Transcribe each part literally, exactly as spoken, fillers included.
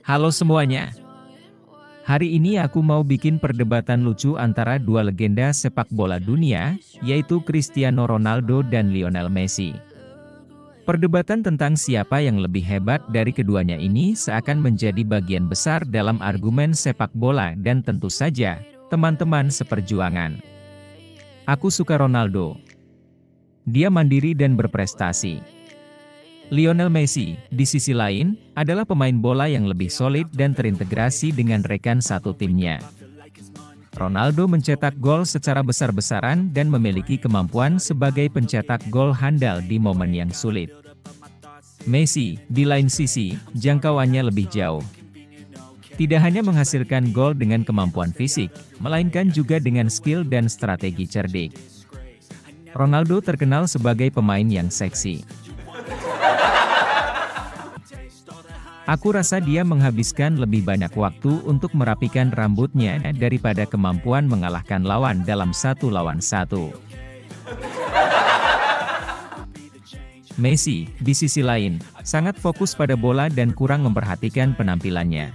Halo semuanya. Hari ini aku mau bikin perdebatan lucu antara dua legenda sepak bola dunia, yaitu Cristiano Ronaldo dan Lionel Messi. Perdebatan tentang siapa yang lebih hebat dari keduanya ini seakan menjadi bagian besar dalam argumen sepak bola dan tentu saja, teman-teman seperjuangan. Aku suka Ronaldo. Dia mandiri dan berprestasi. Lionel Messi, di sisi lain, adalah pemain bola yang lebih solid dan terintegrasi dengan rekan satu timnya. Ronaldo mencetak gol secara besar-besaran dan memiliki kemampuan sebagai pencetak gol handal di momen yang sulit. Messi, di lain sisi, jangkauannya lebih jauh. Tidak hanya menghasilkan gol dengan kemampuan fisik, melainkan juga dengan skill dan strategi cerdik. Ronaldo terkenal sebagai pemain yang seksi. Aku rasa dia menghabiskan lebih banyak waktu untuk merapikan rambutnya daripada kemampuan mengalahkan lawan dalam satu lawan satu. Messi, di sisi lain, sangat fokus pada bola dan kurang memperhatikan penampilannya.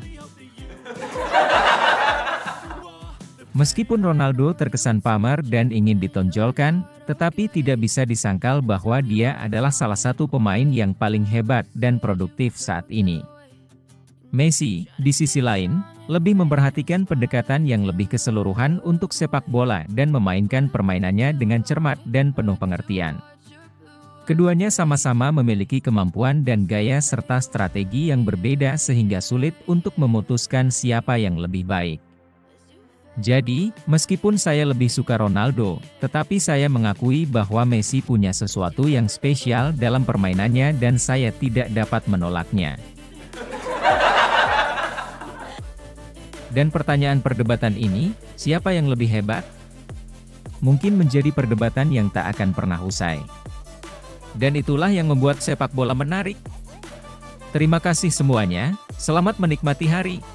Meskipun Ronaldo terkesan pamer dan ingin ditonjolkan, tetapi tidak bisa disangkal bahwa dia adalah salah satu pemain yang paling hebat dan produktif saat ini. Messi, di sisi lain, lebih memperhatikan pendekatan yang lebih keseluruhan untuk sepak bola dan memainkan permainannya dengan cermat dan penuh pengertian. Keduanya sama-sama memiliki kemampuan dan gaya serta strategi yang berbeda sehingga sulit untuk memutuskan siapa yang lebih baik. Jadi, meskipun saya lebih suka Ronaldo, tetapi saya mengakui bahwa Messi punya sesuatu yang spesial dalam permainannya dan saya tidak dapat menolaknya. Dan pertanyaan perdebatan ini, siapa yang lebih hebat? Mungkin menjadi perdebatan yang tak akan pernah usai. Dan itulah yang membuat sepak bola menarik. Terima kasih semuanya, selamat menikmati hari.